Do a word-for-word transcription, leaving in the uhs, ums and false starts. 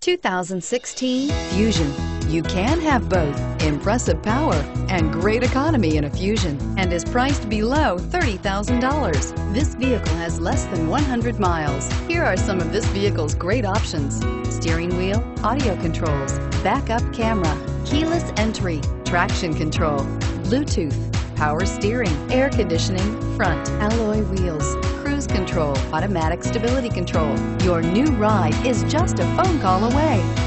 two thousand sixteen Fusion. You can have both impressive power and great economy in a Fusion, and is priced below thirty thousand dollars. This vehicle has less than one hundred miles. Here are some of this vehicle's great options: steering wheel audio controls, backup camera, keyless entry, traction control, Bluetooth, power steering, air conditioning, front alloy wheels, cruise control, automatic stability control. Your new ride is just a phone call away.